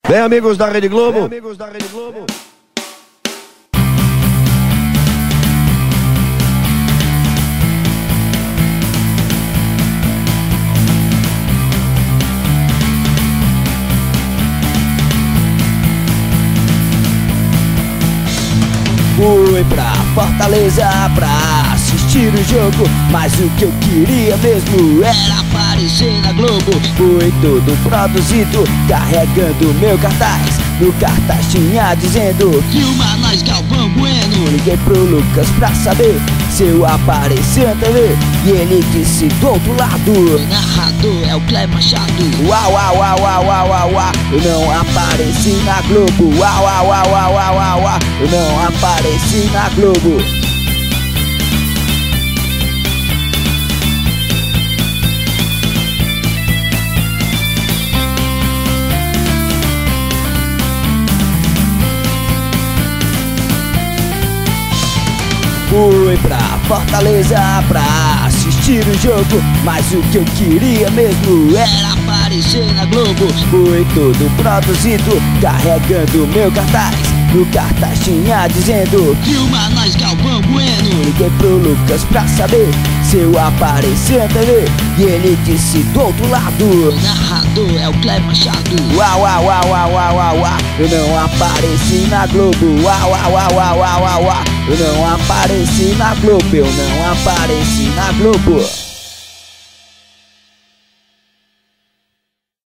Bem, amigos da Rede Globo. Fui pra Fortaleza pra assistir o jogo, mas o que eu queria mesmo era aparecer na Globo. Fui todo produzido, carregando meu cartaz. No cartaz tinha dizendo: filma nós, Galvão Bueno. Liguei pro Lucas pra saber se eu aparecia na TV, e ele disse do outro lado: o narrador é o Cleber Machado. Uau, uau, uau, uau, uau, uau, uau. Eu não apareci na Globo. Uau, uau, uau, uau, uau, uau, uau. Eu não apareci na Globo. Fui pra Fortaleza pra assistir o jogo, mas o que eu queria mesmo era aparecer na Globo. Fui todo produzido, carregando meu cartaz. No cartaz tinha dizendo: filma nós, Galvão Bueno. Liguei pro Lucas pra saber se eu aparecia na TV, e ele disse do outro lado: o narrador é o Cleber Machado. Uau, uau, uau, uau, uau, uau, uau. Eu não apareci na Globo. Uau, uau, uau, uau, uau, uau, uau. Eu não apareci na Globo. Eu não apareci na Globo.